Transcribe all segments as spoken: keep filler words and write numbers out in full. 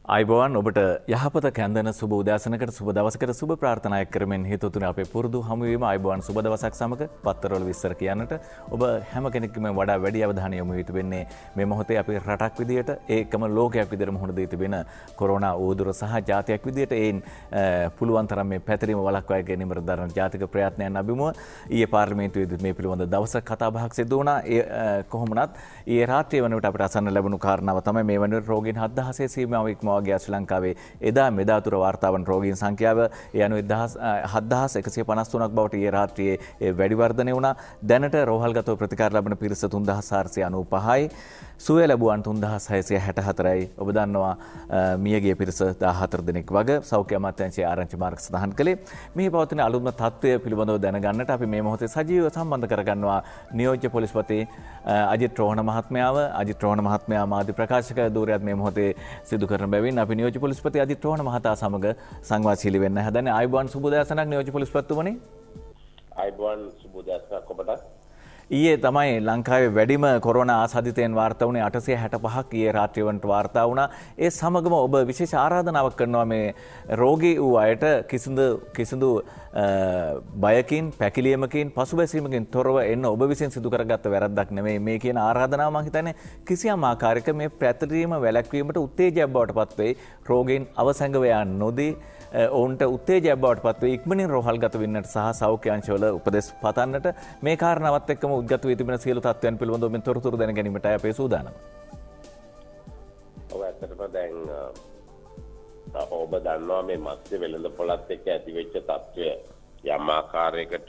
අයිබෝවන් ඔබට යහපත කැඳන සුබ උදෑසනකට සුබ දවසකට සුබ ප්‍රාර්ථනායක් කරමින් හේතු තුන අපේ පුරුදු හමුවීම අයිබෝවන් සුබ දවසක් සමග පත්තරවල විස්තර කියන්නට ඔබ හැම කෙනෙක්ම වඩා වැඩි අවධානය යොමු වී තිබෙන්නේ මේ මොහොතේ අපේ රටක් විදියට ඒකම ලෝකයක් විදියට මුහුණ දී තිබෙන කොරෝනා ඌදුර සහ ජාතියක් විදියට ඒන් පුළුවන් තරම් මේ පැතිරීම වළක්වා ගැනීමට දරන ජාතික ප්‍රයත්නයන් අභිමුව ඊයේ පාර්ලිමේන්තුවේදී මේ පිළිබඳ දවසක් කතා බහක් සිදු වුණා. ඒ කොහොමනත් ඊයේ රාත්‍රියේ වන විට අපිට අසන්න ලැබුණු කාරණාව තමයි මේ වන රෝගීන් හත් දහසේ සීමාව ඉක්මවා ගිය ශ්‍රී ලංකාවේ එදා මෙදා තුර වාර්තා වන රෝගීන් සංඛ්‍යාව ඒ අනුව හත් දහස් එකසිය පනස් තුනක් බවට ඊයේ රාත්‍රියේ වැඩි වර්ධනය වුණා. දැනට රෝහල්ගතව ප්‍රතිකාර ලබන පිරිස තුන් දහස් හාරසිය අනූ පහයි. සුවය ලැබුවන් තුන් දහස් හයසිය හැට හතරයි. ඔබ දන්නවා මියගිය පිරිස දාහතර දෙනෙක් වග සෞඛ්‍ය අමාත්‍යාංශයේ ආරංචි මාර්ග සඳහන් කළේ. මෙහි පවතින අලුත්ම තත්ත්වය පිළිබඳව දැනගන්නට අපි මේ මොහොතේ සජීවව සම්බන්ධ කරගන්නවා නියෝජ්‍ය පොලිස්පති අජිත් රෝහණ මහත්මයාව. අජිත් රෝහණ මහත්මයා මාධ්‍ය ප්‍රකාශක ධූරයත් මේ මොහොතේ සිදු කරන බැවින් අපි නියෝජ්‍ය පොලිස්පති අජිත් රෝහණ මහතා සමග සංවාදශීලී වෙන්න හදන්නේ. ආයුබෝවන් සුබ උදෑසනක් නියෝජ්‍ය පොලිස්පතිතුමනි. ආයුබෝවන් සුබ උදෑසනක් ඔබට. ඊයේ තමයි ලංකාවේ වැඩිම කොරෝනා ආසාදිතයන් වාර්තා වුණේ අටසිය හැට පහක් ඊයේ රාත්‍රිය වන්ට වාර්තා වුණා. ඒ සමගම ඔබ විශේෂ ආරාධනාවක් කරනවා මේ රෝගී වූ අයට කිසිදු කිසිදු බයකින් පැකිලියමකින් පසුබැසීමකින් තොරව එන්න ඔබ විසින් සිදු කරගත්ත වැරද්දක් නෙමෙයි මේ කියන ආරාධනාව. මම හිතන්නේ කිසියම් ආකාරයක මේ පැතිරීම වැළැක්වීමට උත්තේජයක් බවට පත් වෙයි. රෝගීන් අවසංගව යා නොදී ඔවුන්ට උත්තේජයක් බවට පත් වේ ඉක්මනින් රෝහල්ගත වෙන්නට සහ සෞඛ්‍ය අංශවල උපදෙස් පතන්නට මේ කාරණාවත් එක්කම උද්ගත වී තිබෙන සියලු තත්ත්වයන් පිළිබඳව මෙන් තොරතුරු දැන ගැනීමටයි අපේ සූදානම. ඔව් ඇත්තටම දැන් ඔබ දන්නවා මේ මත්ස්‍ය වෙළඳ පොළත් එක්ක ඇතිවෙච්ච තත්ත්වය යම් ආකාරයකට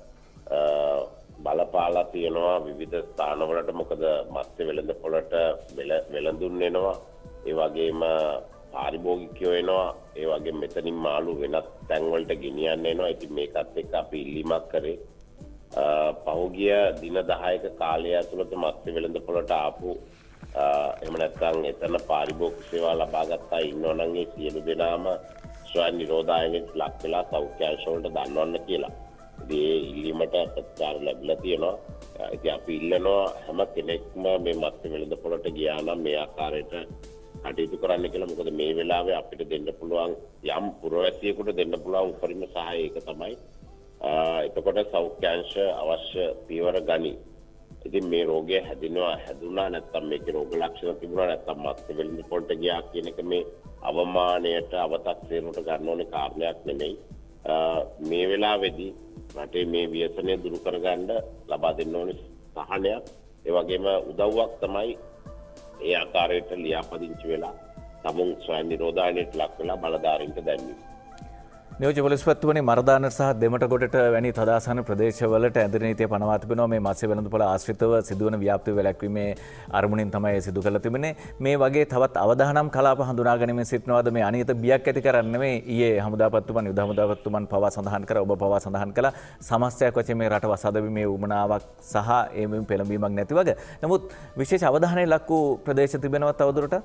බලපාලා තියෙනවා විවිධ ස්ථානවලට. මොකද මත්ස්‍ය වෙළඳ පොළට වෙළඳුන් එනවා, ඒ වගේම පාරිභෝගිකයෝ එනවා, ඒ වගේ මෙතනින් මාළු වෙනත් තැන්වලට ගෙනියන්න එනවා. ඉතින් මේකත් එක්ක අපි ඉල්ලීමක් කරේ පහුගිය දින දහයක කාලය ඇතුළත මත්ස්‍ය වෙළඳ පොළට ආපු එහෙම නැත්නම් එතන පාරිභෝගික සේවා ලබා ගත්තා ඉන්නවා නම් ඒ සියලු දෙනාම ස්වයං නිරෝධායනයට ලක් වෙලා සෞඛ්‍ය අංශ වලට දන්වන්න කියලා. ඉතින් ඒ ඉල්ලීමට ප්‍රතිචාර ලැබිලා තියෙනවා. ඉතින් අපි ඉල්ලනවා හැම කෙනෙක්ම මේ මත්ස්‍ය වෙළඳ පොළට ගියා නම් මේ ආකාරයට කටයුතු කරන්න කියලා. මොකද මේ වෙලාවේ අපිට දෙන්න පුළුවන් යම් පුරවැසියෙකුට දෙන්න පුළුවන් උපරිම සහාය ඒක තමයි. එතකොට සෞඛ්‍ය අංශ අවශ්‍ය පියවර ගනි. ඉතින් මේ රෝගය හැදෙනවා හැදුනා නැත්නම් මේකේ රෝග ලක්ෂණ තිබුණා නැත්නම් මත්ස්‍ය වෙළඳ පොළට ගියා කියන එක මේ අවමානයට අවතක්සේරුවට ගන්න ඕනේ කාරණයක් නෙමෙයි. මේ වෙලාවේදී රටේ මේ ව්‍යසනය දුරු කරගන්න ලබා දෙන්න ඕනේ සහනයක්. ඒ වගේම උදව්වක් තමයි ඒ ආකාරයට ලියාපදිංචි වෙලා තමුන් ස්වයං නිරෝධායනයට ලක් වෙලා බලධාරීන්ට දැන්වීම. නියෝජ්‍ය පොලිස්පතිතුමනි මරදානට සහ දෙමටගොඩට වැනි තදාසන ප්‍රදේශවලට ඇඳරි නීතිය පනවා තිබෙනවා. මේ මත්ස්‍ය වෙළඳපොළ ආශ්‍රිතව සිදුවන ව්‍යාප්තිය වැළැක්වීමේ අරමුණින් තමයි සිදු කරලා තිබෙන්නේ. මේ වගේ තවත් අවදානම් කලාප හඳුනා ගැනීමෙන් සිටිනවාද මේ අනියත බියක් ඇති කරන්නේ නෙමෙයි. ඊයේ හමුදාපතිතුමන් යුද හමුදාපතිතුමන් පවා සඳහන් කරා, ඔබ පවා සඳහන් කළා සමස්තයක් වශයෙන් මේ රට වසාදවීමේ උමනාවක් සහ ඒ පෙළඹීමක් නැති වගේ. නමුත් විශේෂ අවධානය ලක් වූ ප්‍රදේශ තිබෙනවා තවදුරටත්.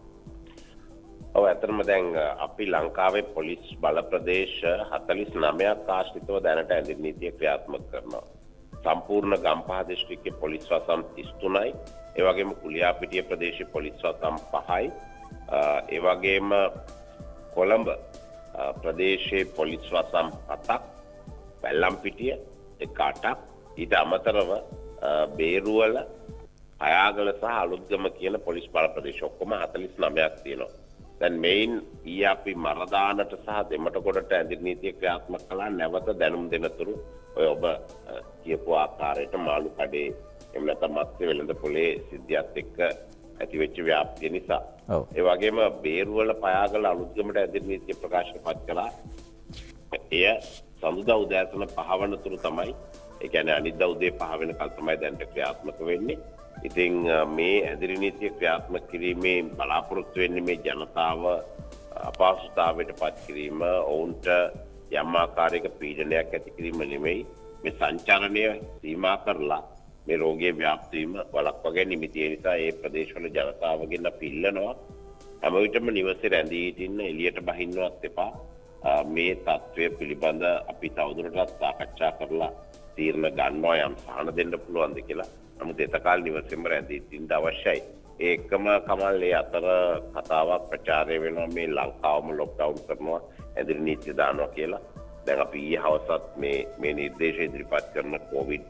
ඔව් ඇත්තටම දැන් අපි ලංකාවේ පොලිස් බල ප්‍රදේශ හතළිස් නවයක් ආශ්‍රිතව දැනට ඇඳිරි නීතිය ක්‍රියාත්මක කරනවා. සම්පූර්ණ ගම්පහ දිස්ත්‍රික්කයේ පොලිස් වසම් තිස් තුනයි, ඒ වගේම කුලියාපිටිය ප්‍රදේශයේ පොලිස් වසම් පහයි, ඒ වගේම කොළඹ ප්‍රදේශයේ පොලිස් වසම් හතක්, වැල්ලම්පිටිය එක අටක්, ඊට අමතරව බේරුවල, අයාගල සහ අලුත්ගම කියන පොලිස් බල ප්‍රදේශ ඔක්කොම හතළිස් නවයක් තියෙනවා. දැන් මේන් ඊ අපි මරදානට සහ දෙමටගොඩට ඇඳිරි නීතිය ක්‍රියාත්මක කළා. නැවත දැනුම් දෙනතුරු ඔය ඔබ කියපු ආකාරයට මාළු කඩේ එහෙම නැත්නම් මත්ස්‍ය වෙළඳ පොලේ සිද්ධියත් එක්ක ඇතිවෙච්ච ව්‍යාප්තිය නිසා. ඒ වගේම බේරුවල පයාගල අලුත්ගමට ඇඳිරි නීතිය ප්‍රකාශන පත් කළා. එය සඳුදා උදෑසන පහ වනතුරු තමයි, ඒ කියන්නේ අනිද්දා උදේ පහ වෙනකල් තමයි දැන්ට ක්‍රියාත්මක වෙන්නේ. ඉතින් මේ ඇඳිරි නීතිය ක්‍රියාත්මක කිරීමේ බලාපොරොත්තු වෙන්නේ මේ ජනතාව අපහසුතාවයට පත් කිරීම, ඔවුන්ට යම් ආකාරයක පීඩනයක් ඇති කිරීම නෙමෙයි. මේ සංචාරණය සීමා කරලා මේ රෝගයේ ව්‍යාප්තියම වළක්වා ගැනීම. ඒ නිසා ඒ ප්‍රදේශවල ජනතාවගෙන් අපි ඉල්ලනවා හැම විටම නිවසේ රැඳී සිටින්න, එළියට බහින්නවත් එපා. මේ තත්ත්වය පිළිබඳ අපි තවදුරටත් සාකච්ඡා කරලා තීරණ ගන්නවා යම් සහන දෙන්න පුළුවන්ද කියලා. නමුත් එතකාල නිවසේම රැඳී සිටින්න අවශ්‍යයි. ඒකම කමල් ඒ අතර කතාවක් ප්‍රචාරය වෙනවා මේ ලංකාවම ලොක්ඩවුන් කරනවා ඇදිරි නීතිය දානවා කියලා. දැන් අපි ඊයේ හවසත් මේ මේ නිර්දේශ ඉදිරිපත් කරන කොවිඩ්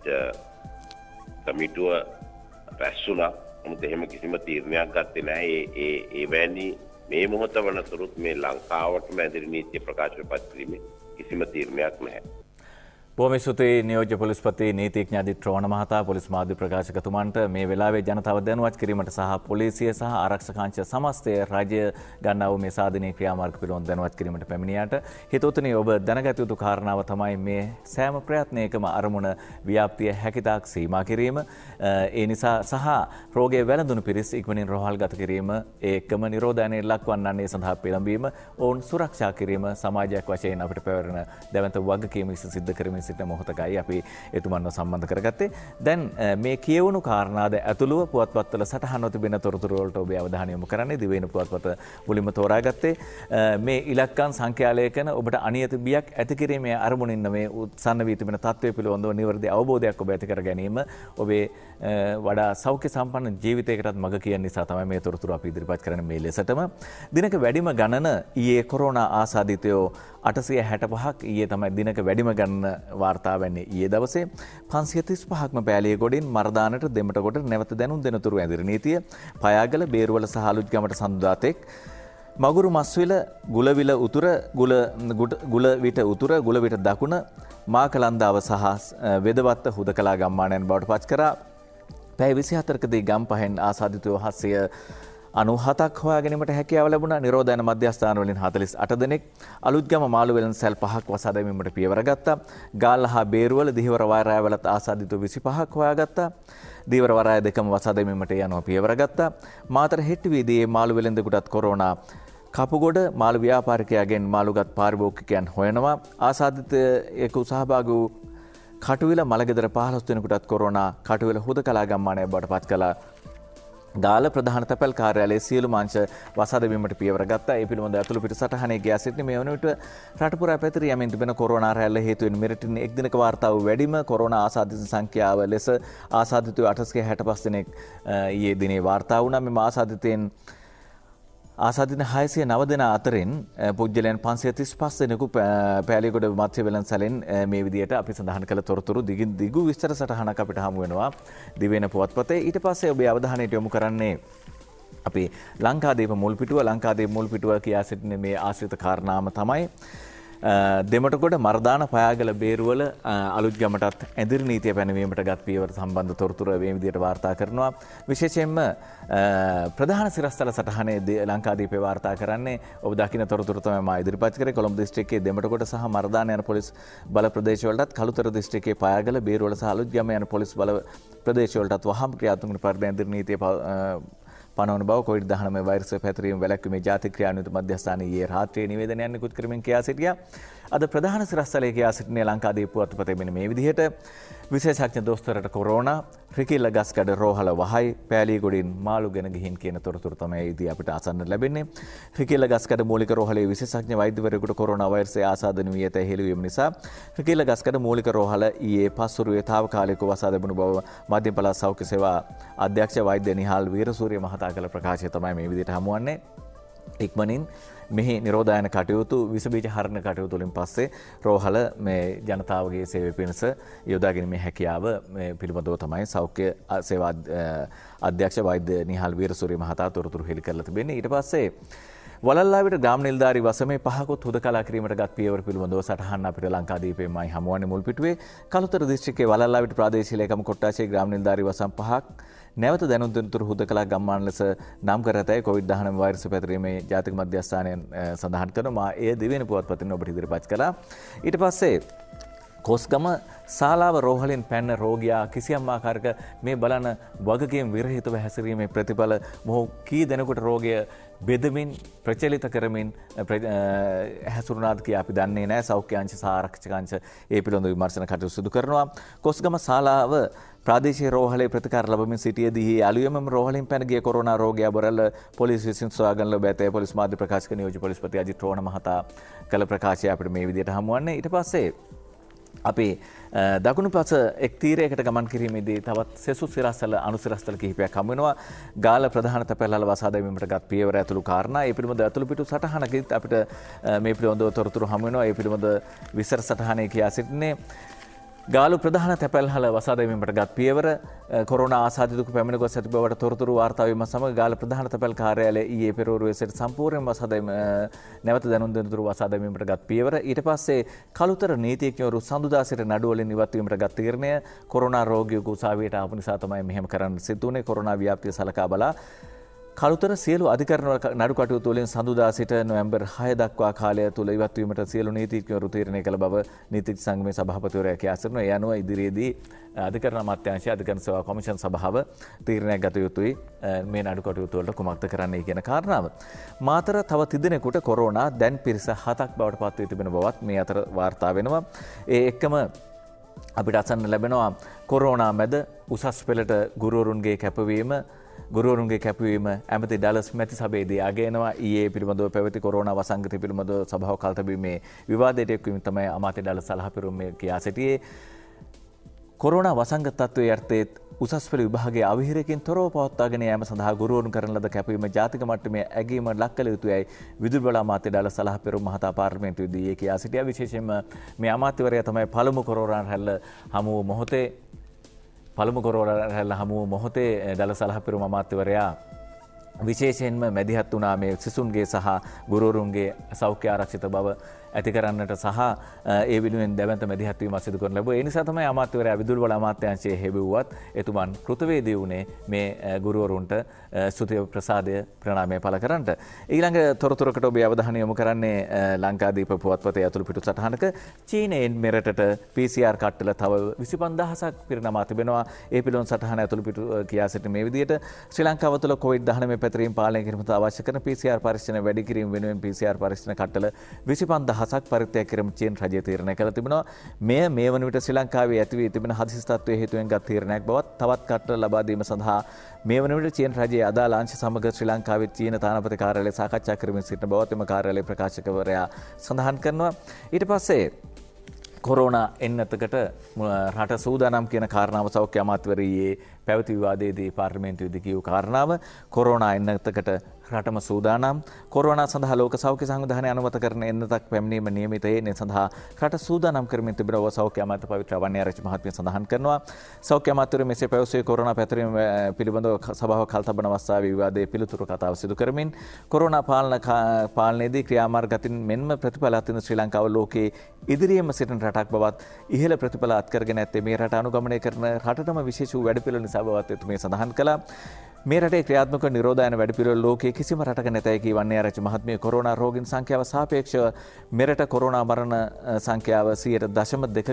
කමිටුව රැස් වුණා. නමුත් එහෙම කිසිම තීරණයක් ගත්තේ නැහැ. ඒ ඒ එවැනි මේ මොහොත වනතුරුත් මේ ලංකාවටම ඇදිරි නීතිය ප්‍රකාශපත් කිරීමේ කිසිම තීරණයක් නැහැ. බොහොම ස්තුතියි නියෝජ්‍ය පොලිස්පති නීතිඥ අදිත් රෝණ මහතා පොලිස් මාධ්‍ය ප්‍රකාශකතුමන්ට මේ වෙලාවේ ජනතාව දැනුවත් කිරීමට සහ පොලිසිය සහ ආරක්ෂක අංශ සමස්තය රජය ගන්නා වූ මේ සාධනීය ක්‍රියාමාර්ග පිළිබඳව දැනුවත් කිරීමට පැමිණියාට හිතවතුනි ඔබ දැනගත යුතු කාරණාව තමයි මේ සෑම ප්‍රයත්නයකම අරමුණ ව්‍යාප්තිය හැකිතාක් සීමා කිරීම. ඒ නිසා සහ රෝගයේ වැළඳුණු පිරිස් ඉක්මනින් රෝහල් ගත කිරීම ඒකම නිරෝධායනයේ ලක්වන්නන්නේ සඳහා පෙළඹීම ඔවුන් සුරක්ෂා කිරීම සමාජයක් වශයෙන් අපිට පැවරෙන දැවැන්ත වගකීම සිද්ධ කරමින් සිටින මොහොතකයි අපි එතුමන්ව සම්බන්ධ කරගත්තේ. දැන් මේ කියවුණු කාරණාද ඇතුළුව පුවත්පත්වල සටහන්ව තිබෙන තොරතුරු වලට ඔබේ අවධානය යොමු කරන්නේ දිවයින පුවත්පත මුලින්ම තෝරාගත්තේ මේ ඉලක්කම් සංඛ්‍යාලයකන ඔබට අනියත බියක් ඇති කිරීමේ අරමුණින් මේ උත්සන්න වී තිබෙන තත්ත්වය පිළිබඳව නිවැරදි අවබෝධයක් ඔබ ඇති කර ගැනීම ඔබේ වඩා සෞඛ්‍ය සම්පන්න ජීවිතයකටත් මඟ කියන නිසා තමයි මේ තොරතුරු අපි ඉදිරිපත් කරන්නේ මේ ලෙසටම. දිනක වැඩිම ගණන ඊයේ කොරෝනා ආසාදිතයෝ අටසිය හැට පහක් ඊයේ තමයි දිනක වැඩිම ගණන වාර්තා වෙන්නේ ඊයේ දවසේ පන්සිය තිස් පහක්ම පෑලිය ගොඩින් මරදානට දෙමට කොට නැවත දැනුම් දෙනතුරු ඇදිරි නීතිය පයාගල බේරුවල සහ අලුත්ගමට සඳුදාතෙක් මගුරු මස්විල ගුලවිල උතුර ගුල ගුලවිට උතුර ගුලවිට දකුණ මාකලන්දාව සහ වෙදවත්ත හුදකලා ගම්මානයන් බවට පත් කරා පැය විසිහතරකදී ගම් පහෙන් ආසාදිතයෝ හත්සිය අනුහතක් හොයා ගැනීමට හැකියාව ලැබුණා. නිරෝධායන මධ්‍යස්ථාන වලින් හතළිස් අට දෙනෙක් අලුත්ගම මාළුවෙලන් සැල් පහක් වසා දැමීමට පියවර ගත්තා. ගාල්ල හා බේරුවල දිහිවර වරායවලත් ආසාදිතයෝ විසිපහක් හොයාගත්තා. දීවර වරාය දෙකම වසා දැමීමට යනවා පියවර ගත්තා. මාතර හෙට්ටිවීදියේ මාළුවෙලන්දෙකුටත් කොරෝනා කපුගොඩ මාළු ව්‍යාපාරිකයාගෙන් මාළුගත් පාරිභෝගිකයන් හොයනවා. ආසාදිතයෙකු සහභාගී වූ කටුවිල මලගෙදර පහළොස් දෙනෙකුටත් කොරෝනා කටුවිල හුදකලා ගම්මානය බවට පත් කළා. ගාල ප්‍රධාන තැපැල් කාර්යාලයේ සියලු මාංශ වසා දැමීමට පියවර ගත්තා. ඒ පිළිබඳව අතුළු පිට සටහනේ ගියා සිටින මේ වන විට රට පුරා පැතිරී යමින් තිබෙන කොරෝනා රැල්ල හේතුවෙන් මෙරටින් එක් දිනක වාර්තා වූ වැඩිම කොරෝනා ආසාදිත සංඛ්‍යාව ලෙස ආසාදිතයෝ අටසිය හැට පහ දෙනෙක් ඊයේ දිනේ වාර්තා වුණා. මෙම ආසාදිතයන් ආසාදිත හයසිය නව දෙනා අතරින් පුද්ගලයන් පන්සිය තිස් පහ දෙනෙකු පෑලියගොඩ මධ්‍ය වෙළඳසැලෙන් මේ විදියට අපි සඳහන් කළ තොරතුරු දිගින් දිගු විස්තර සටහනක් අපිට හමු වෙනවා දිවයින පුවත්පතේ. ඊට පස්සේ ඔබේ අවධානයට යොමු කරන්නේ අපි ලංකාදීප මුල්පිටුව ලංකාදීප මුල්පිටුව කියා සිටින මේ ආශ්‍රිත කාරණාම තමයි දෙමටගොඩ මරදාන පයාගල බේරුවල අලුත්ගමටත් ඇදිරි නීතිය පැනවීමට ගත් පියවර සම්බන්ධ තොරතුරු මේ විදියට වාර්තා කරනවා. විශේෂයෙන්ම ප්‍රධාන සිරස්තල සටහනේ ලංකාදීපේ වාර්තා කරන්නේ ඔබ දකින තොරතුරු තමයි මා ඉදිරිපත් කරේ. කොළඹ දිස්ත්‍රික්කයේ දෙමටගොඩ සහ මරදාන යන පොලිස් බල ප්‍රදේශවලටත් කළුතර දිස්ත්‍රික්කයේ පයාගල බේරුවල සහ අලුත්ගම යන පොලිස් බල ප්‍රදේශවලටත් වහම් ක්‍රියාත්මක වන පරිදි ඇදිරි නීතිය පනවන බව කොවිඩ් දහනවය වෛරසය පැතිරීම වැළැක්වීමේ ජාතික ක්‍රියාන්විත මධ්‍යස්ථානයේ ඊයේ රාත්‍රියේ නිවේදනයක් නිකුත් කරමින් කියා සිටියා. අද ප්‍රධාන සිරස්තලයේ කියා සිටින්නේ ලංකාදීප පුවත්පතේ මෙන්න මේ විදිහට විශේෂඥ දොස්තරට කොරෝනා රිකිල්ල ගස්කඩ රෝහල වහයි පෑලියගොඩින් මාළු ගෙන ගිහින් කියන තොරතුරු තමයි ඉදී අපිට අසන්න ලැබෙන්නේ. රිකිල්ල ගස්කඩ මූලික රෝහලේ විශේෂඥ වෛද්‍යවරයෙකුට කොරෝනා වෛරසය ආසාදන වී ඇතැයි හෙළිවීම නිසා රිකිල්ල ගස්කඩ මූලික රෝහල ඊයේ පස්වරුවේ තාවකාලිකව වසා දැමුණු බව මධ්‍යම පළාත් සෞඛ්‍ය සේවා අධ්‍යක්ෂ වෛද්‍ය නිහාල් වීරසූරිය මහතා කළ ප්‍රකාශය තමයි මේ විදිහට හමුවන්නේ. ඉක්මනින් මෙහි නිරෝධායන කටයුතු විසබීජ හරණ කටයුතු වලින් පස්සේ රෝහල මේ ජනතාවගේ සේවය පිණිස යොදා ගැනීමේ හැකියාව මේ පිළිබඳව තමයි සෞඛ්‍ය සේවා අධ්‍යක්ෂ වෛද්‍ය නිහාල් වීරසූරිය මහතා තොරතුරු හෙළි කරලා තිබෙන්නේ. ඊට පස්සේ වලල්ලාවිට ග්‍රාම නිලධාරී වසමේ පහකොත් හුදකලා කිරීමට ගත් පියවර පිළිබඳව සටහන් අපිට ලංකාදීපේමයි හමුවන්නේ මුල් පිටුවේ. කළුතර දිස්ත්‍රික්කයේ වලල්ලාවිට ප්‍රාදේශීය ලේකම් කොට්ටාශයේ ග්‍රාම නිලධාරී වසම් පහක් නැවත දැනුම් දෙනතුරු හුදකලා ගම්මාන ලෙස නම් කර ඇතැයි කොවිඩ් දහනවය වෛරසය පැතිරීමේ ජාතික මධ්‍යස්ථානයෙන් සඳහන් කරනවා. ඒ දිවයින පුවත්පතින් ඔබට ඉදිරිපත් කළා. ඊට පස්සේ කොස්ගම ශාලාව රෝහලින් පැන්න රෝගියා කිසියම් ආකාරයක මේ බලන වගකීම් විරහිතව හැසිරීමේ ප්‍රතිඵල මොහු කී දෙනෙකුට රෝගය බෙදමින් ප්‍රචලිත කරමින් හැසුරුනාද කියා අපි දන්නේ නැහැ. සෞඛ්‍ය අංශ සහ ආරක්ෂක අංශ ඒ පිළිබඳව විමර්ශන කටයුතු සිදු කරනවා. කොස්ගම ශාලාව ප්‍රාදේශීය රෝහලේ ප්‍රතිකාර ලැබමින් සිටියේදී අලුයමම රෝහලින් පැන ගිය කොරෝනා රෝගියා බොරැල්ල පොලිස් විසින් සොයාගෙන ලැබ ඇතේ පොලිස් මාධ්‍ය ප්‍රකාශක නියෝජ්‍ය පොලිස්පති අජිත් රෝණ මහතා කළ ප්‍රකාශය අපිට මේ විදිහට හමුවන්නේ. ඊට පස්සේ අපි දකුණු පස එක් තීරයකට ගමන් කිරීමේදී තවත් සෙසු සිරස්තල අනුසිරස්තල කිහිපයක් හමු වෙනවා. ගාල ප්‍රධාන තැපැල්වල වසා දැමීමට ගත් පියවර ඇතුළු කාරණා. ඒ පිළිබඳ ඇතුළු පිටු සටහනකින් අපිට මේ පිළිබඳව තොරතුරු හමු වෙනවා. ඒ පිළිබඳ විස්තර සටහනේ කියා සිටින්නේ ගාලු ප්‍රධාන තැපැල්හල වසා දැමීමට ගත් පියවර කොරෝනා ආසාදිතක පැමිණ ගොස් ඇති බවට තොරතුරු වාර්තා වීම සමග ගාල ප්‍රධාන තැපැල් කාර්යාලය ඊයේ පෙරවරුවේ සිට සම්පූර්ණයෙන් වසා දැමීම නැවත දැනුම් දෙනතුරු වසා දැමීමට ගත් පියවර. ඊට පස්සේ කළුතර නීතිඥවරු සඳුදා සිට නඩුවලින් ඉවත් වීමට ගත් තීරණය කොරෝනා රෝගියෙකු උසාවියට ආපු නිසා තමයි මෙහෙම කරන්න සිදු වුණේ. කොරෝනා ව්‍යාප්තිය සලකා බලා කළුතර සියලු අධිකරණ නඩු කටයුතු වලින් සඳුදා සිට නොවැම්බර් හය දක්වා කාලය තුල ඉවත් වීමට සියලු නීතිඥවරු තීරණය කළ බව නීතිඥ සංගමේ සභාපතිවරයා කියා සිටිනවා. ඒ අනුව ඉදිරියේදී අධිකරණ අමාත්‍යාංශය අධිකරණ සේවා කොමිෂන් සභාව තීරණයක් ගත යුතුයි මේ නඩු කටයුතු වලට කුමක්ද කරන්නයි කියන කාරණාව. මාතර තව තිදෙනෙකුට කොරෝනා දැන් පිරිස හතක් බවට පත් වී තිබෙන බවත් මේ අතර වාර්තා වෙනවා. ඒ එක්කම අපිට අසන්න ලැබෙනවා කොරෝනා මැද උසස් පෙළට ගුරුවරුන්ගේ කැපවීම ගුරුවරුන්ගේ කැපවීම ඇමති ඩලස් මැති සභේදී අගයනවා. ඊයේ පිළිබඳව පැවති කොරෝනා වසංගතය පිළිබඳව සභාව කල්තබීමේ විවාදයට එක්වීම තමයි අමාත්‍ය ඩලස් සලහපෙරුම කියා සිටියේ. කොරෝනා වසංගත තත්ත්වයේ යටතේ උසස් පෙළ විභාගයේ අවහිරකින් තොරව පවත්වාගෙන යාම සඳහා ගුරුවරුන් කරන ලද කැපවීම ජාතික මට්ටමේ ඇගීම ලක් කළ යුතුයයි විදුලි බල අමාත්‍ය ඩලස් සලහපෙරුම මහතා පාර්ලිමේන්තුවේදී ඊයේ කියා සිටියා. විශේෂයෙන්ම මේ අමාත්‍යවරයා තමයි පළමු කොරෝනා රැල්ල හමු මොහොතේ පළමු කොරෝනා රැල්ල හමු මොහොතේ ඩලස් සලහපෙරුම අමාත්‍යවරයා විශේෂයෙන්ම මැදිහත් වුණා මේ සිසුන්ගේ සහ ගුරුවරුන්ගේ සෞඛ්‍ය ආරක්ෂිත බව ඇති කරන්නට සහ ඒ වෙනුවෙන් දැවැන්ත මැදිහත් වීමක් සිදු කරන ලැබුවා. ඒ නිසා තමයි අමාත්‍යවරයා විදුලි බල අමාත්‍යාංශයේ හෙබුවත් එතුමන් කෘතවේදී වුණේ මේ ගුරුවරුන්ට ස්තුති ප්‍රසාදය ප්‍රණාමය පළ කරන්නට. ඊළඟ තොරතුරකට ඔබේ අවධානය යොමු කරන්නේ ලංකාදීප පුවත්පතේ ඇතුළු පිටු සටහනක චීනයෙන් මෙරටට පී සී ආර් කට්ටල තව විසිපන්දාහසක් පිරිනමා තිබෙනවා. ඒ පිළිබඳ සටහන ඇතුළු පිටු කියා සිටින මේ විදිහට ශ්‍රී ලංකාව තුළ කොවිඩ් දහනවය පැතිරීම පාලනය කිරීමට අවශ්‍ය කරන පී සී ආර් පරීක්ෂණ වැඩි කිරීම වෙනුවෙන් පී සී ආර් පරීක්ෂණ කට්ටල විසිපන්දාහසක් පරිත්‍යාග කිරීම චීන රජය තීරණය කළ තිබෙනවා. මෙය මේ වන විට ශ්‍රී ලංකාවේ ඇති වී තිබෙන හදිසි තත්ත්වයේ හේතුවෙන් ගත් තීරණයක් බවත් තවත් කට්ටල ලබා දීම සඳහා මේ වන විට චීන රජයේ අදාළ අංශ සමග ශ්‍රී ලංකාවේ චීන තානාපති කාර්යාලය සාකච්ඡා කරමින් සිටින බවත් එම කාර්යාලයේ ප්‍රකාශකවරයා සඳහන් කරනවා. ඊට පස්සේ කොරෝනා එන්නතකට රට සූදානම් කියන කාරණාව සෞඛ්‍ය අමාත්‍යවරයේ පැවති විවාදයේදී පාර්ලිමේන්තුවේදී කියූ කාරණාව කොරෝනා එන්නතකට රටම සූදානම්. කොරෝනා සඳහා ලෝක සෞඛ්‍ය සංවිධානය අනුමත කරන එන්නතක් පැමිණීම නියමිතයේ ඒ සඳහා රට සූදානම් කරමින් තිබෙන බව සෞඛ්‍ය අමාත්‍ය පවිත්‍ර වන්නිආරච්චි මහත්මිය සඳහන් කරනවා. සෞඛ්‍ය අමාත්‍යවරයා මෙසේ පැවසුවේ කොරෝනා පැතිරීම පිළිබඳව සභාව කල්තබන අවස්ථාවේ විවාදයේ පිළිතුරු කතාව සිදු කරමින් කොරෝනා පාලන පාලනයේදී ක්‍රියාමාර්ග ගතින් මෙන්ම ප්‍රතිඵල අත්දින ශ්‍රී ලංකාව ලෝකයේ ඉදිරියේම සිටින රටක් බවත් ඉහළ ප්‍රතිඵල අත්කරගෙන ඇත්තේ මේ රට අනුගමනය කරන රටටම විශේෂ වූ වැඩපිළිවෙළ නිසා බවත් එතුමිය සඳහන් කළා. මේ රටේ ක්‍රියාත්මක නිරෝධායන වැඩපිළිවෙළ ලෝකයේ කිසිම රටක නැතයි කී වන්නිආරච්චි මහත්මිය කොරෝනා රෝගීන් සංඛ්‍යාව සාපේක්ෂව මෙරට කොරෝනා මරණ සංඛ්‍යාව සියයට දශම දෙකක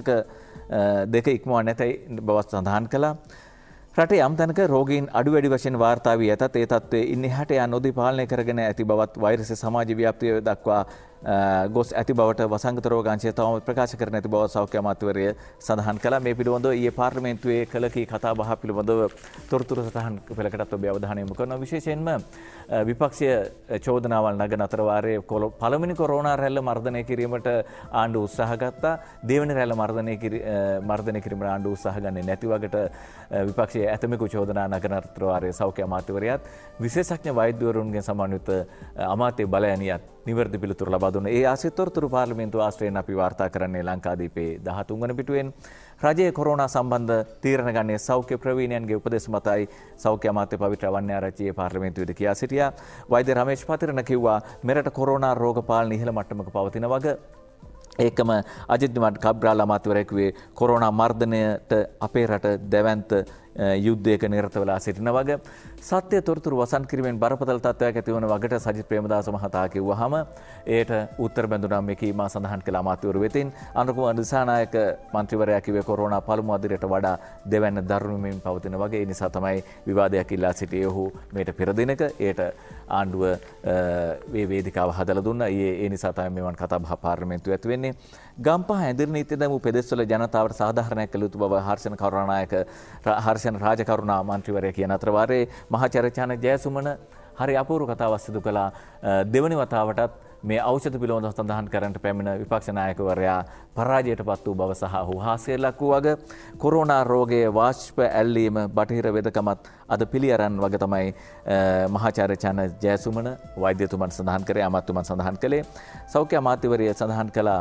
දෙක ඉක්මවා නැතයි බව සඳහන් කළා. රටේ යම් තැනක රෝගීන් අඩු වැඩි වශයෙන් වාර්තා වී ඇතත් ඒ තත්ත්වයේ ඉන් එහාට යා නොදී පාලනය කරගෙන ඇති බවත් වෛරසය සමාජ ව්‍යාප්තිය දක්වා ගොස් ඇති බවට වසංගත රෝගාංශය තවම ප්‍රකාශ කරන ඇති බව සෞඛ්‍ය අමාත්‍යවරය සඳහන් කළා. මේ පිළිබඳව ඊයේ පාර්ලිමේන්තුවේ කළ කී කතා බහ පිළිබඳව තොරතුරු සටහන් පෙළකටත් ඔබේ අවධානය යොමු කරනවා. විශේෂයෙන්ම විපක්ෂීය චෝදනාවල් නගන අතර වාරයේ පළවෙනි කොරෝනා රැල්ල මර්ධනය කිරීමට ආණ්ඩුව උත්සාහ ගත්තා. දෙවෙනි රැල්ල මර්ධනය මර්ධනය කිරීමට ආණ්ඩුව උත්සාහ ගන්නේ නැති වගේට විපක්ෂයේ ඇතමෙකු චෝදනා නගන අතර වාරයේ සෞඛ්‍ය අමාත්‍යවරයාත් විශේෂඥ වෛද්‍යවරුන්ගෙන් සමන්විත අමාත්‍ය බලයනියත් නිවැරදි පිළිතුරු ලබා දුන්නා. ඒ ආසිත තොරතුරු පාර්ලිමේන්තුව ආශ්‍රයෙන් අපි වාර්තා කරන්නේ ලංකාදීපේ දහතුන් වන පිටුවෙන්. රජයේ කොරෝනා සම්බන්ධ තීරණ ගන්නේ සෞඛ්‍ය ප්‍රවීණයන්ගේ උපදෙස් මතයි සෞඛ්‍ය අමාත්‍ය පවිත්‍ර වන්නිආරච්චි පාර්ලිමේන්තුවේදී කියා සිටියා. වෛද්‍ය රමේෂ් පතිරණ කිව්වා මෙරට කොරෝනා රෝග පාලන ඉහළ මට්ටමක පවතින වග ඒකම අජිත් කබ්‍රාල් අමාත්‍යවරයා කිව්වේ කොරෝනා මර්ධනයට අපේ රට දැවැන්ත යුද්ධයක නිරත වෙලා සිටින වගේ සත්‍ය තොරතුරු වසන් කිරීමෙන් බරපතල තත්ත්වයක් ඇති වන වගට සජිත් ප්‍රේමදාස මහතා කිව්වහම ඒට උත්තර බැඳුනා මේ කීමා සඳහන් කළ අමාත්‍යවරු වෙතින් අනුකුමාර දිසානායක මන්ත්‍රීවරයා කිව්වේ කොරෝනා පළමු අදිරයට වඩා දෙවැන්න දරුණුමින් පවතින වගේ. ඒ නිසා තමයි විවාදයක් ඉල්ලා සිටියේ ඔහු මේට පෙර දිනක ඒට ආණ්ඩුව මේ වේදිකාව හදලා දුන්නා. ඒ නිසා තමයි මෙවන් කතා බහ පාර්ලිමේන්තුවේ ඇති වෙන්නේ. ගම්පහ ඇඳිරි නීතිය දමු පෙදෙස්වල ජනතාවට සාධාරණයක් කළ යුතු බව හර්ෂණ කරුණානායක හර්ෂණ රාජකරුණා මන්ත්‍රීවරයා කියන අතර වාරේ මහාචාර්ය චාන ජයසුමන හරි අපූර්ව කතාවක් සිදු කළා. දෙවනි වතාවටත් මේ ඖෂධ පිළිබඳව සඳහන් කරන්නට පැමිණ විපක්ෂ නායකවරයා පරාජයට පත් වූ බව සහ ඔහු හාස්‍ය ලක් වූ වග කොරෝනා රෝගයේ වාෂ්ප ඇල්ලීම බටහිර වෙදකමත් අද පිළිඅරන් වගේ තමයි මහාචාර්ය චන්න ජයසුමන වෛද්‍යතුමන් සඳහන් කරේ අමාත්‍යතුමන් සඳහන් කළේ. සෞඛ්‍ය අමාත්‍යවරිය සඳහන් කළා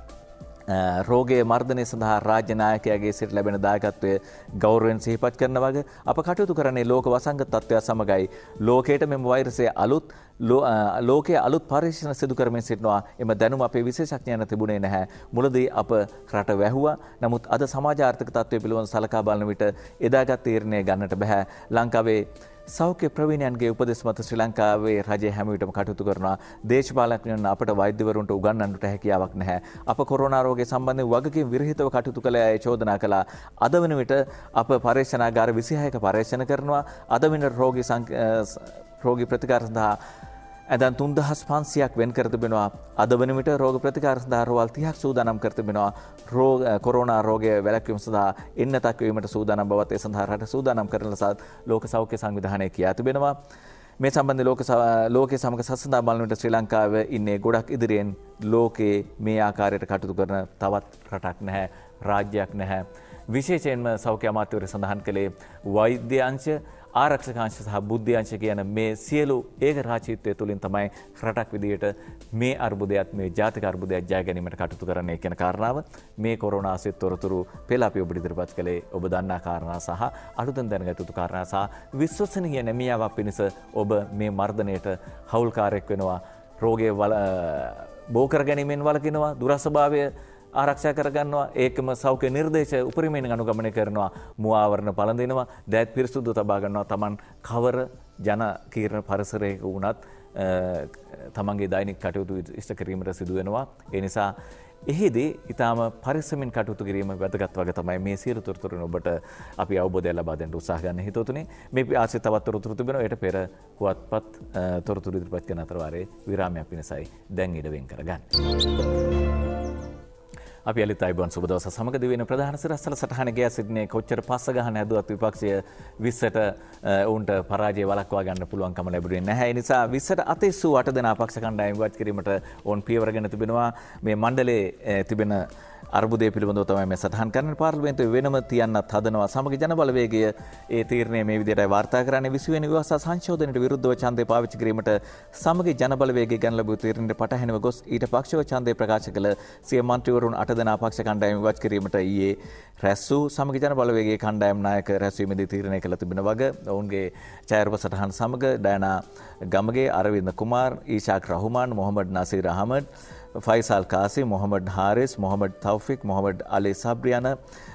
රෝගයේ මර්ධනය සඳහා රාජ්‍ය නායකයාගේ සිට ලැබෙන දායකත්වය ගෞරවයෙන් සිහිපත් කරන වගේ අප කටයුතු කරන්නේ ලෝක වසංගත තත්ත්වය සමගයි. ලෝකයට මෙම වෛරසය අලුත් ලෝකයේ අලුත් පරීක්ෂණ සිදු කරමින් සිටිනවා. එම දැනුම අපේ විශේෂඥයන් තිබුණේ නැහැ. මුලදී අප රට වැහුවා. නමුත් අද සමාජ ආර්ථික තත්ත්වය පිළිබඳව සලකා බලන විට එදාගත් තීරණය ගන්නට බෑ. ලංකාවේ සෞඛ්‍ය ප්‍රවීණයන්ගේ උපදෙස් මත ශ්‍රී ලංකාවේ රජය හැම විටම කටයුතු කරනවා. දේශපාලකයන් අපට වෛද්‍යවරුන්ට උගන්වන්නට හැකියාවක් නැහැ. අප කොරෝනා රෝගය සම්බන්ධයෙන් වගකීම් විරහිතව කටයුතු කළ අය චෝදනා කළා. අද වන විට අප පරීක්ෂණාගාර විසිහයක පරීක්ෂණ කරනවා. අද වෙන රෝගී රෝගී ප්‍රතිකාර සඳහා ඇදන් තුන්දහස් පන්සියක් වෙන් කර තිබෙනවා. අද වන විට රෝග ප්‍රතිකාර සඳහා රෝවල් තිහක් සූදානම් කර තිබෙනවා. රෝග කොරෝනා රෝගය වැළැක්වීම සඳහා එන්නතක් වීමට සූදානම් බවත් ඒ සඳහා රට සූදානම් කරන ලෙසත් ලෝක සෞඛ්‍ය සංවිධානය කියා තිබෙනවා. මේ සම්බන්ධ ලෝක ලෝකයේ සමග සසඳා බලන විට ශ්‍රී ලංකාව ඉන්නේ ගොඩක් ඉදිරියෙන්. ලෝකයේ මේ ආකාරයට කටයුතු කරන තවත් රටක් නැහැ, රාජ්‍යයක් නැහැ. විශේෂයෙන්ම සෞඛ්‍ය අමාත්‍යවරයා සඳහන් කළේ වෛද්‍ය අංශ ආරක්ෂකාංශ සහ බුද්ධ්‍යංශ කියන මේ සියලු ඒක රාජ්‍යත්වය තුළින් තමයි රටක් විදියට මේ අර්බුදයක් මේ ජාතික අර්බුදයක් ජය ගැනීමට කටයුතු කරන්නේ කියන කාරණාව. මේ කොරෝනා ආශ්‍රිත තොරතුරු පෙළ අපි ඔබට ඉදිරිපත් කළේ ඔබ දන්නා කාරණා සහ අලුතෙන් දැනගත යුතු කාරණා සහ විශ්වසනීය නැමියාවක් පිණිස ඔබ මේ මර්ධනයට හවුල්කාරයෙක් වෙනවා. රෝගය බෝ කර ගැනීමෙන් වළකිනවා. දුරස්වභාවය ආරක්ෂා කරගන්නවා. ඒකම සෞඛ්‍ය නිර්දේශ උපරිමයෙන් අනුගමනය කරනවා. මුවාවරණ පළඳිනවා. දෑත් පිරිසුදු තබා ගන්නවා. Taman කවර ජන කීර්ණ පරිසරයක වුණත් තමන්ගේ දෛනික කටයුතු ඉෂ්ට කිරීමට සිදු වෙනවා. ඒ නිසා එහිදී ඊටාම පරිස්සමින් කටයුතු කිරීම වැදගත් වගේ තමයි මේ සියලු තොරතුරු ඔබට අපි අවබෝධය ලබා දෙන්න උත්සාහ ගන්න හිතුවතුනේ. මේ ආශ්‍රිත තවත් තොරතුරු තිබෙනවා. ඊට පෙර පුවත්පත් තොරතුරු ඉදිරිපත් කරන අතර වාරේ විරාමයක් පිණිසයි දැන් ඉඩ වෙන් කරගන්න. අපි අලිත් අයිබෝන් සුබ දවස සමග දිවෙන ප්‍රධාන සිරස්තල සටහන ගියා සිටිනේ කොච්චර පස්ස ගහන හැදුවත් විපක්ෂය විස්සට උන්ට පරාජය වළක්වා ගන්න පුළුවන්කම ලැබුණේ නැහැ. ඒ නිසා විස්සට අතීසු අට දෙනා පක්ෂ කණ්ඩායම් විවාද කිරීමට ඕන් පියවරගෙන තිබෙනවා. මේ මණ්ඩලයේ තිබෙන අර්බුදය පිළිබඳව තමයි මේ සටහන් කරන්නේ. පාර්ලිමේන්තුවේ වෙනම තියන්නත් හදනවා. සමග ජන බලවේගය ඒ තීරණය මේ විදිහටයි වාර්තා කරන්නේ. විසි වෙනි ව්‍යවස්ථා සංශෝධනයට විරුද්ධව ඡන්දය පාවිච්චි කිරීමට සමග ජන බලවේගය ගැන ලැබූ තීරණයට පටහැනිව ගොස් ඊට පක්ෂව ඡන්දය ප්‍රකාශ කළ සිය මන්ත්‍රීවරුන් අට දෙනා පක්ෂ කණ්ඩායම් විවාද කිරීමට ඊයේ රැස් වූ සමග ජන බලවේගයේ කණ්ඩායම් නායක රැස්වීමේදී තීරණය කළ තිබෙන වග ඔවුන්ගේ ඡායාරූප සටහන් සමග ඩයනා ගමගේ, අරවින්ද කුමාර්, ඊෂාක් රහුමාන්, මොහමඩ් නසීර් අහමඩ්, ෆයිසල් කාසි, මොහමඩ් හාරිස්, මොහමඩ් තෞෆික්, මොහමඩ් අලි සබ්රි යන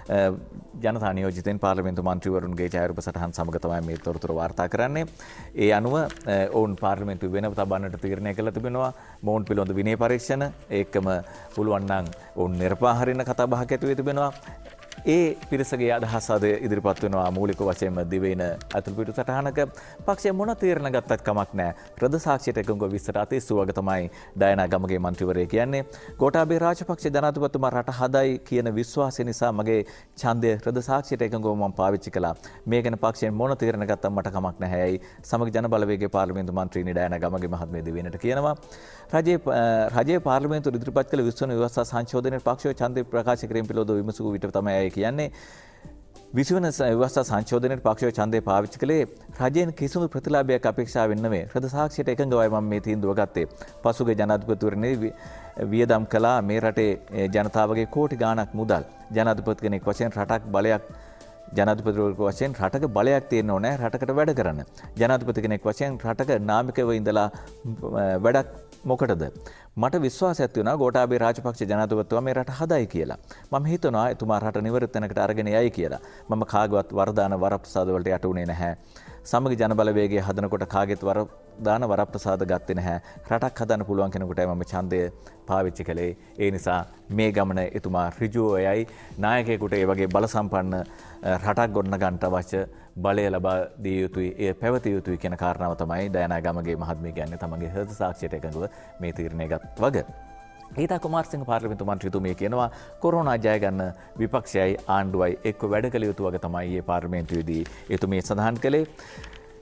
ජනතා නියෝජිතයින් පාර්ලිමේන්තු මන්ත්‍රීවරුන්ගේ ඡායාරූප සටහන් සමග තමයි මේ තොරතුරු වාර්තා කරන්නේ. ඒ අනුව ඔවුන් පාර්ලිමේන්තුව වෙනම තබන්නට තීරණය කළ තිබෙනවා. මොවුන් පිළිබඳ විනය පරීක්ෂණ ඒකම පුළුවන් නම් ඔවුන් නිර්පාහරින කතා බහක් ඇති වෙ තිබෙනවා. ඒ පිරිසගේ අදහස් අද ඉදිරිපත් වෙනවා. මූලික වශයෙන්ම දිවයින අතුල්පිටු සටහනක පක්ෂය මොන තීරණ ගත්තත් කමක් නැහැ. රද සාක්ෂියට එකඟව විස්සට අතීසු වගේ තමයි ඩයනා ගමගේ මන්ත්‍රීවරයා කියන්නේ. ගෝඨාභය රාජපක්ෂ ජනාධිපතිතුමා රට හදයි කියන විශ්වාසය නිසා මගේ ඡන්දය රද සාක්ෂියට එකඟව මම පාවිච්චි කළා. මේ ගැන පක්ෂයෙන් මොන තීරණ ගත්තත් මට කමක් නැහැයි සමග ජන බලවේගයේ පාර්ලිමේන්තු මන්ත්‍රී ඩයනා ගමගේ මහත්මිය දිවයිනට කියනවා. රජයේ රජයේ පාර්ලිමේන්තුව ඉදිරිපත් කළ විශ්ව ව්‍යවස්ථා සංශෝධනයේ පක්ෂව ඡන්දය ප්‍රකාශ කිරීම පිළිබඳව විමසූ විට තමයි කියන්නේ විසි වන ව්‍යවස්ථා සංශෝධනයේ පක්ෂව ඡන්දය පාවිච්චි කළේ රජයෙන් කිසිදු ප්‍රතිලාභයක් අපේක්ෂාවෙන් නෙමෙයි. රද සාක්ෂියට එකඟවයි මම මේ තීන්දුව ගත්තේ. පසුගිය ජනාධිපතිවරණයේ වියදම් කළා මේ රටේ ජනතාවගේ කෝටි ගාණක් මුදල්. ජනාධිපති කෙනෙක් වශයෙන් රටක් බලයක් ජනාධිපතිවරයෙකු වශයෙන් රටක බලයක් තියෙන්න ඕනේ රටකට වැඩ කරන්න. ජනාධිපති කෙනෙක් වශයෙන් රටක නාමිකව ඉඳලා වැඩක් මොකටද? මට විශ්වාසයක් තියෙනවා ගෝඨාභය රාජපක්ෂ ජනාධිපතිතුමා මේ රට හදයි කියලා. මම හිතනවා එතුමා රට නිවැරදි තැනකට අරගෙන යයි කියලා. මම කාගවත් වරදාන වරප්‍රසාද වලට යට උනේ නැහැ. සමග ජන බලවේගය හදනකොට කාගෙත් වරදාන වරප්‍රසාද ගත්තේ නැහැ. රටක් හදන්න පුළුවන් කෙනෙකුටයි මම ඡන්දය පාවිච්චි කළේ. ඒ නිසා මේ ගමන එතුමා ඍජුව යයි. නායකයෙකුට ඒ වගේ බල සම්පන්න රටක් ගොඩනගන්නට අවශ්‍ය බලය ලබා දිය යුතුයි, එය පැවතිය යුතුයි කියන කාරණාව තමයි ඩයනා ගමගේ මහත්මිය කියන්නේ. තමන්ගේ හෘද සාක්ෂියට එකඟව මේ තීරණය ගත් වග. ගීතා කුමාරසිංහ පාර්ලිමේන්තු මන්ත්‍රීතුමිය කියනවා කොරෝනා ජය ගන්න විපක්ෂයයි ආණ්ඩුවයි එක්ක වැඩ කළ යුතු වගේ තමයි මේ පාර්ලිමේන්තුවේදී එතුමිය සඳහන් කළේ.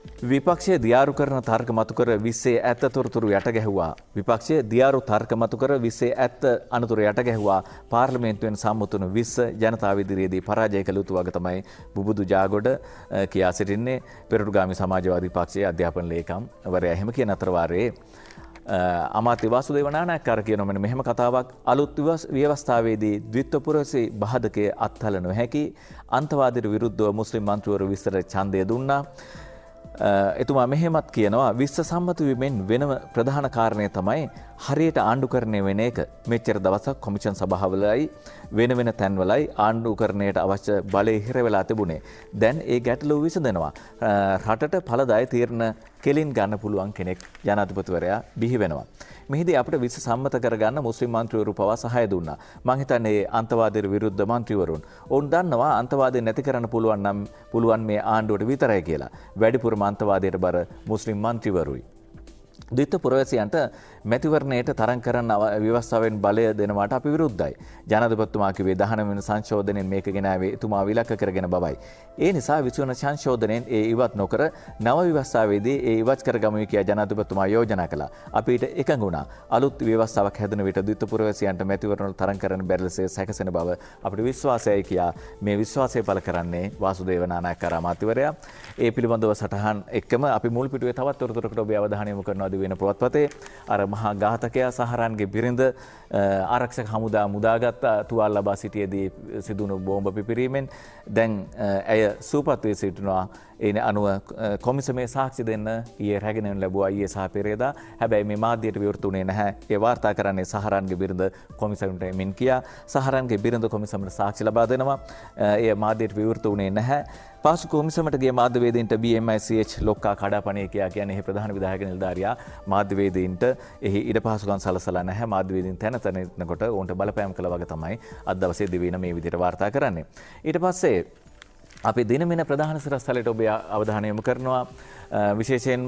විපක්ෂයේ දියාරු කරන තර්ක මතු කර විස්සේ ඇත්ත තොරතුරු යට ගැහුවා. විපක්ෂයේ දියාරු තර්ක මතු කර විස්සේ ඇත්ත අනතුරු යට ගැහුවා. පාර්ලිමේන්තුවෙන් සම්මුතුණු විස්ස ජනතාව ඉදිරියේදී පරාජය කළ යුතු වග තමයි බුබුදු ජාගොඩ කියා සිටින්නේ. පෙරටුගාමී සමාජවාදී පක්ෂයේ අධ්‍යාපන ලේකම් වරයා එහෙම කියන අතර වාරයේ අමාත්‍ය වාසුදේව නානායක්කාර කියනවා මෙන්න මෙහෙම කතාවක්. අලුත් ව්‍යවස්ථාවේදී ද්විත්ව පුරවැසි බහදකයේ අත්හල නොහැකි අන්තවාදයට විරුද්ධව මුස්ලිම් මන්ත්‍රීවරු විස්තර ඡන්දය දුන්නා. එතුමා මෙහෙමත් කියනවා විශ්ව සම්මත වීමෙන් වෙනම ප්‍රධාන කාරණය තමයි හරියට ආණ්ඩුකරණය වෙන එක. මෙච්චර දවසක් කොමිෂන් සභාවලයි වෙන වෙන තැන්වලයි ආණ්ඩුකරණයට අවශ්‍ය බලය හිර වෙලා තිබුණේ. දැන් ඒ ගැටලුව විසඳනවා. රටට ඵලදායී තීරණ කෙලින් ගන්න පුළුවන් කෙනෙක් ජනාධිපතිවරයා බිහි වෙනවා. මෙහිදී අපිට විශ්ව සම්මත කරගන්න මුස්ලිම් මන්ත්‍රීවරු පවා සහාය දුන්නා. මම හිතන්නේ අන්තවාදයට විරුද්ධ මන්ත්‍රීවරුන්. ඔවුන් දන්නවා අන්තවාදය නැති කරන්න පුළුවන් නම් පුළුවන් මේ ආණ්ඩුවට විතරයි කියලා. වැඩිපුරම අන්තවාදයට බර මුස්ලිම් මන්ත්‍රීවරුයි. ද්විත්ව පුරවැසියන්ට මැතිවරණයට තරම් කරන්න ව්‍යවස්ථාවෙන් බලය දෙනවාට අපි විරුද්ධයි. ජනාධිපතිතුමා කිව්වේ දහනව වෙනි සංශෝධනයෙන් මේක ගෙනාවේ එතුමා විලක්ක කරගෙන බවයි. ඒ නිසා විසි වන සංශෝධනයෙන් ඒ ඉවත් නොකර නව ව්‍යවස්ථාවේදී ඒ ඉවත් කරගමුයි කියා ජනාධිපතිතුමා යෝජනා කළා. අපිට එකඟ වුණා. අලුත් ව්‍යවස්ථාවක් හැදෙන විට ද්විත්ව පුරවැසියන්ට මැතිවරණ තරම් කරන්න බැරි ලෙස සැකසෙන බව අපිට විශ්වාසයයි කියා මේ විශ්වාසය පළ කරන්නේ වාසුදේව නානායක්කාර අමාත්‍යවරයා. ඒ පිළිබඳව සටහන් එක්කම අපි මුල් පිටුවේ තවත් තොරතුරකට ඔබේ අවධානය යොමු කරනවා වෙන පුවත්පතේ. අර මහා ඝාතකයා සහරන්ගේ බිරිඳ ආරක්ෂක හමුදා මුදාගත් තුවාල ලබා සිටියේදී සිදුණු බෝම්බ පිපිරීමෙන් දැන් ඇය සූපත් වී සිටිනවා. ඒ අනුව කොමිසමේ සාක්ෂි දෙන්න ඊයේ රැගෙන ලැබුවා ඊයේ සහ පෙරේදා. හැබැයි මේ මාධ්‍යයට විවෘත වුණේ නැහැ. ඒ වාර්තා කරන්නේ සහරන්ගේ බිරිඳ කොමිසමට එමින් කියා. සහරන්ගේ බිරිඳ කොමිසමට සාක්ෂි ලබා දෙනවා. ඒ මාධ්‍යයට විවෘත වුණේ නැහැ. පාසු කොමිසමට ගිය මාධ්‍යවේදීන්ට බී එම් ආයි සී එච් ලොක්කා කඩාපණේ කියා කියන්නේ එහි ප්‍රධාන විධායක නිලධාරියා මාධ්‍යවේදීන්ට එහි ඉඩ පහසුකම් සලසලා නැහැ. මාධ්‍යවේදීන් තැන තැනකට උන්ට බලපෑම් කළ වගේ තමයි අද දවසේ දිවයින මේ විදිහට වාර්තා කරන්නේ. ඊට පස්සේ අපි දිනමින ප්‍රධාන සිරස්තලයට ඔබේ අවධානය යොමු කරනවා. විශේෂයෙන්ම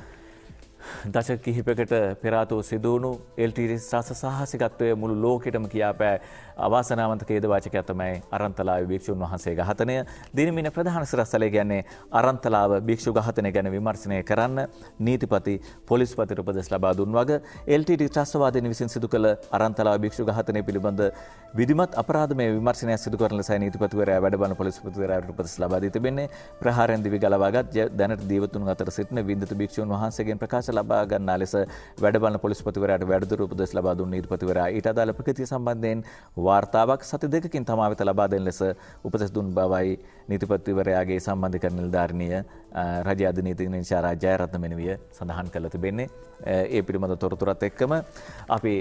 දශක කිහිපයකට පෙර ආතෝ සිදුවුණු එල් ටී ටී ඊ සාහසිකත්වය මුළු ලෝකෙටම කියාපෑ අවාසනාවන්ත ඛේදවාචකයක් තමයි අරන්තලාවේ භික්ෂුන් වහන්සේ ඝාතනය. දිනමින ප්‍රධාන සිරස්තලය කියන්නේ අරන්තලාව භික්ෂු ඝාතනය ගැන විමර්ශනය කරන්න නීතිපති පොලිස්පතිට උපදෙස් ලබා දුන් වග එල් ටී ටී ඊ ත්‍රස්තවාදීන් විසින් සිදු කළ අරන්තලාව භික්ෂු ඝාතනය පිළිබඳ විධිමත් අපරාධමය විමර්ශනයක් සිදු කරන ලෙසයි නීතිපතිවරයා වැඩ බලන පොලිස්පතිවරයාට උපදෙස් ලබා දී තිබෙන්නේ. ප්‍රහාරයෙන් දිවි ගලවාගත් දැනට දීවතුන් අතර සිටින වින්දිත භික්ෂුන් වහන්සේගෙන් ප්‍රකාශ ලබා ගන්නා ලෙස වැඩ බලන පොලිස්පතිවරයාට වැඩිදුර උපදෙස් ලබා දුන් නීතිපතිවරයා ඊට අදාළ ප්‍රගතිය සම්බන්ධයෙන් වාර්තාවක් සති දෙකකින් තමා වෙත ලබා දෙන ලෙස උපදෙස් දුන් බවයි නීතිපතිවරයාගේ සම්බන්ධීකරණ නිලධාරිනිය රජ අධිනීතිඥ නිශාරා ජයරත්න මෙනවිය සඳහන් කළ තිබෙන්නේ. ඒ පිළිබඳ තොරතුරත් එක්කම අපි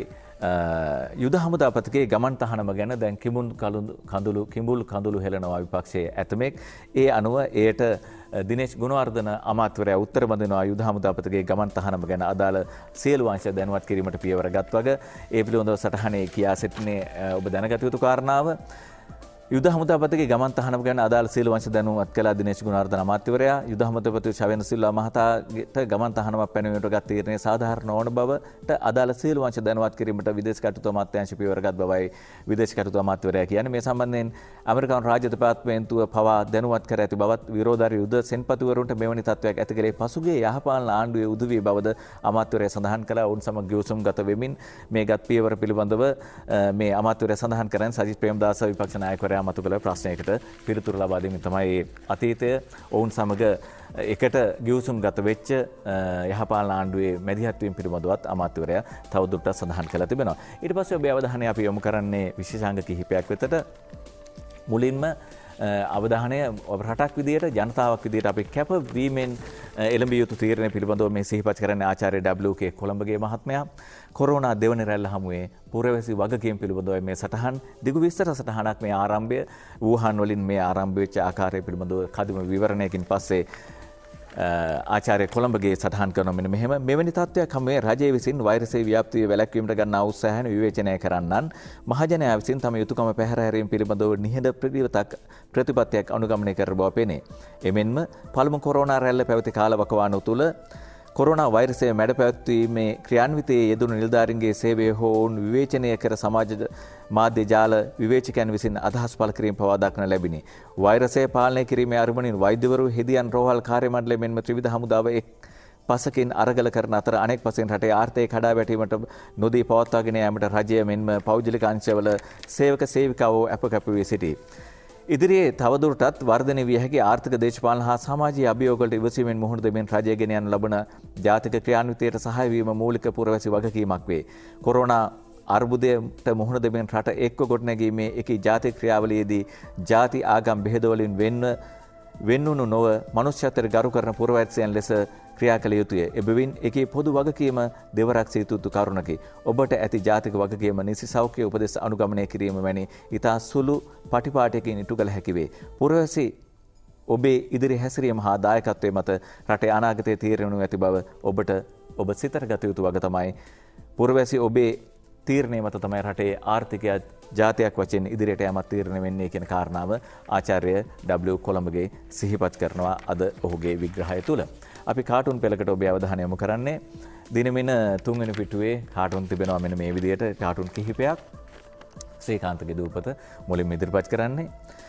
යුද හමුදාපතිගේ ගමන් තහනම ගැන දැන් කිඹුල් කඳුළු කිඹුල් කඳුළු හෙළනවා විපක්ෂයේ ඇතමෙක්. ඒ අනුව එයට දිනේෂ් ගුණවර්ධන අමාත්‍යවරයා උත්තර බඳිනවා යුද හමුදාපතිගේ ගමන් තහනම ගැන අදාළ සියලු අංශ දැනුවත් කිරීමට පියවර ගත් වග ඒ පිළිබඳව සටහනේ කියා සිටිනේ ඔබ දැනගත යුතු කාරණාව. යුද හමුදාපතිගේ ගමන් තහනම ගැන අදාළ සියලු අංශ දැනුවත් කළා දිනේෂ් ගුණවර්ධන අමාත්‍යවරයා. යුද හමුදාපති ශවෙන සිල්වා මහතාට ගමන් තහනමක් පැනවීමට ගත් තීරණය සාධාරණ නොවන බවට අදාළ සියලු අංශ දැනුවත් කිරීමට විදේශ කටයුතු අමාත්‍යාංශ පියවර ගත් බවයි විදේශ කටයුතු අමාත්‍යවරයා කියන්නේ. මේ සම්බන්ධයෙන් ඇමරිකානු රාජ්‍ය දෙපාර්තමේන්තුව පවා දැනුවත් කර ඇති බවත් විරෝධාරී යුද සෙන්පතිවරුන්ට මෙවැනි තත්ත්වයක් ඇති කළේ පසුගිය යහපාලන ආණ්ඩුවේ උදවිය බවද අමාත්‍යවරයා සඳහන් කළා. ඔවුන් සමග ගිවිසුම් ගත වෙමින් මේ ගත් පියවර පිළිබඳව මේ අමාත්‍යවරයා සඳහන් කරන්නේ සජිත් ප්‍රේමදාස විපක්ෂ ናයකවරයා මතු කළ ප්‍රශ්නයකට පිළිතුරු ලබා දෙමින් තමයි අතීතය ඔවුන් සමග එකට ගිවිසුම් ගත වෙච්ච යහපාලන ආණ්ඩුවේ මැදිහත් වීම පිළිබඳවත් අමාත්‍යවරයා තවදුරටත් සඳහන් කළා තිබෙනවා. ඊට පස්සේ ඔබේ අවධානය අපි යොමු කරන්නේ විශේෂාංග කිහිපයක් වෙතට. මුලින්ම අවධානය රටක් විදියට ජනතාවක් විදියට අපි කැපවීමෙන් එළඹිය යුතු තීරණය පිළිබඳව මේ සිහිපත් කරන්නේ ආචාර්ය ඩබ්ලිව් කේ කොළඹගේ මහත්මයා. කොරෝනා දෙවන රැල්ල හමුවේ පුරවැසි වගකීම් පිළිබඳව මේ සටහන් දිගු විස්තර සටහනක් මේ ආරම්භය වූහාන් වලින් මේ ආරම්භ වෙච්ච ආකාරය පිළිබඳව කදිම විවරණයකින් පස්සේ ආචාර්ය කොළඹගේ සටහන් කරන මෙන්න මෙහෙම මෙවැනි තත්ත්වයක් හැම රජයේ විසින් වෛරසයේ ව්‍යාප්තිය වැළැක්වීමට ගන්නා උත්සාහයන් විවේචනය කරන්නන් මහජනයා විසින් තම යුතුයකම පැහැර හැරීම පිළිබඳව නිහඬ ප්‍රතිපත්තියක් ප්‍රතිපත්තියක් අනුගමනය කර බව පෙනේ. එමෙන්ම පළමු කොරෝනා රැල්ල පැවති කාලවකවානුව තුළ කොරෝනා වෛරසය මැඩ පැවැත්වීමේ ක්‍රියාන්විතයේ යෙදුණු නිලධාරීන්ගේ සේවය හෝ ඔවුන් විවේචනය කර සමාජ මාධ්‍ය ජාල විවේචකයන් විසින් අදහස් පළ කිරීම පවා දක්න ලැබිණි. වෛරසය පාලනය කිරීමේ අරමුණින් වෛද්‍යවරු හෙදියන් රෝහල් කාර්ය මණ්ඩලය මෙන්ම ත්‍රිවිධ හමුදාව එක් පසකින් අරගල කරන අතර අනෙක් පසෙන් රටේ ආර්ථිකය කඩා වැටීමට නොදී පවත්වාගෙන යාමට රජය මෙන්ම පෞද්ගලික අංශවල සේවක සේවිකාවෝ අප කැප වී සිටී. ඉදිරියේ තවදුරටත් වර්ධනය විය හැකි ආර්ථික දේශපාලන හා සමාජීය අභියෝගවලට ඉවසීමෙන් මුහුණ දෙමින් රජය ගෙන යන ලබන ජාතික ක්‍රියාන්විතයට සහාය වීම මූලික පුරවැසි වගකීමක් වේ. කොරෝනා අර්බුදයට මුහුණ දෙමින් රට එක්ව ගොඩනැගීමේ එකී ජාතික ක්‍රියාවලියේදී ජාති ආගම් බෙහෙදවලින් වෙන්න වෙන්නුණු නොව මනුෂ්‍යත්වයට ගරු කරන පුරවැසියන් ලෙස ක්‍රියා කළ යුතුය. එබැවින් එකී පොදු වගකීම දෙවරක් සිය යුතු කරුණකි. ඔබට ඇති ජාතික වගකීම නිසි සෞඛ්‍ය උපදෙස් අනුගමනය කිරීම වැනි ඉතා සුළු පටිපාටයකින් ඉටු කළ හැකි වේ. පුරවැසි ඔබේ ඉදිරි හැසිරීම හා දායකත්වය මත රටේ අනාගතය තීරණය ඇති බව ඔබට ඔබ සිතට ගත යුතු වග තමයි. පුරවැසි ඔබේ තීරණය මත තමයි රටේ ආර්ථිකය ජාතියක් වශයෙන් ඉදිරියට යෑමත් තීරණය වෙන්නේ කියන කාරණාව ආචාර්ය ඩබ්ලිව් කොළඹගේ සිහිපත් කරනවා අද ඔහුගේ විග්‍රහය තුළ. අපි කාටුන් පෙළකට ඔබේ අවධානය යොමු කරන්නේ දිනමින තුන්වෙනි පිටුවේ කාටුන් තිබෙනවා මෙන්න මේ විදිහට කාටුන් කිහිපයක්. ශ්‍රීකාන්තගේ දූපත මුලින්ම ඉදිරිපත් කරන්නේ.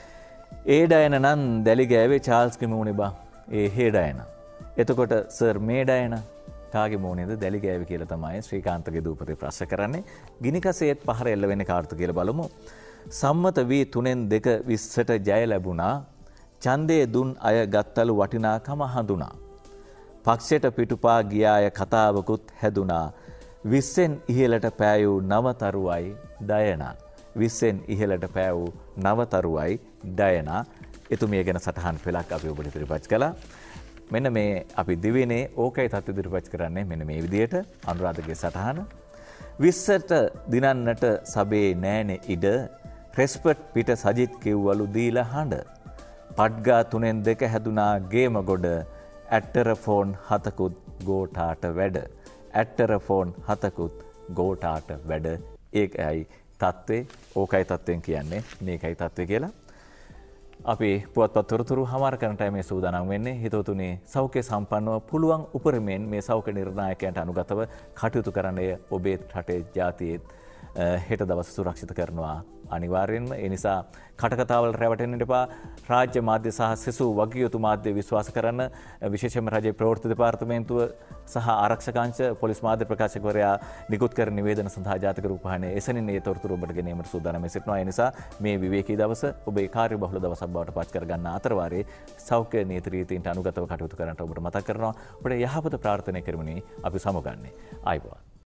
ඒ ඩයන නම් දැලි ගෑවේ චාල්ස්ගේ මූණේ බා. ඒ හේ ඩයන. එතකොට සර් මේ ඩයන කාගේ මූණේද දැලි ගෑවේ කියලා තමයි ශ්‍රීකාන්තගේ දූපතේ ප්‍රශ්න කරන්නේ. ගිනිකසේත් පහර එල්ල වෙන්නේ කාටද කියලා බලමු. සම්මත වී තුනෙන් දෙක විස්සට ජය ලැබුණා. ඡන්දේ දුන් අය ගත්තලු වටිනාකම හඳුනා. පක්ෂයට පිටුපා ගියාය කතාවකුත් හැදුනා. විස්සෙන් ඉහළට පෑයූ නවතරුවයි ඩයනා. විස්සෙන් ඉහළට පෑවූ නවතරුවයි ඩයනා. එතුමිය ගැන සටහන් පෙළක් අපි ඔබට ඉදිරිපත් කළා. මෙන්න මේ අපි දිවිනේ ඕකයි තත් ඉදිරිපත් කරන්නේ මෙන්න මේ විදියට අනුරාධගේ සටහන. විස්සට දිනන්නට සබේ නෑනේ ඉඩ. රෙස්පට් පිට සජිත් කිව්වලු දීලා හඬ. පඩ්ගා තුනෙන් දෙක හැදුනා ගේම ගොඩ. ඇට්ටරෆෝන් හතකුත් ගෝටාට වැඩ. ඇට්ටරෆෝන් හතකුත් ගෝටාට වැඩ. ඒකයි තත්ත්වේ. ඕකයි තත්ත්වෙන් කියන්නේ මේකයි තත්ත්වේ කියලා. අපි පුවත්පත් තොරතුරු හමාර කරන ටයිමේ සූදානම් වෙන්නේ. හිතවතුනි සෞඛ්‍ය සම්පන්නව පුළුවන් උපරිමයෙන් මේ සෞඛ්‍ය නිර්ණායකයන්ට අනුගතව කටයුතු කරන්නේ ඔබේ රටේ ජාතියේ හෙට දවස සුරක්ෂිත කරනවා අනිවාර්යෙන්ම. ඒ නිසා කටකතාවල රැවටෙන්න එපා. රාජ්‍ය මාධ්‍ය සහ සෙසු වගකියයුතු මාධ්‍ය විශ්වාස කරන්න. විශේෂයෙන්ම රජයේ ප්‍රවෘත්ති දෙපාර්තමේන්තුව සහ ආරක්ෂක අංශ පොලිස් මාධ්‍ය ප්‍රකාශකවරයා නිකුත් කරන නිවේදන සඳහා ජාතික රූපවාහිනිය එසැනින් මේ තොරතුරු ඔබට ගෙනීමට සූදානම් සිටිනවා. ඒ නිසා මේ විවේකී දවස ඔබේ කාර්යබහුල දවසක් බවට පත් කර ගන්න අතරවාරයේ සෞඛ්‍ය නීති රීතීන්ට අනුගතව කටයුතු කරන්නට ඔබට මතක් කරනවා. ඔබට යහපත ප්‍රාර්ථනා කරමින් අපි සමුගන්නේ. ආයුබෝවන්.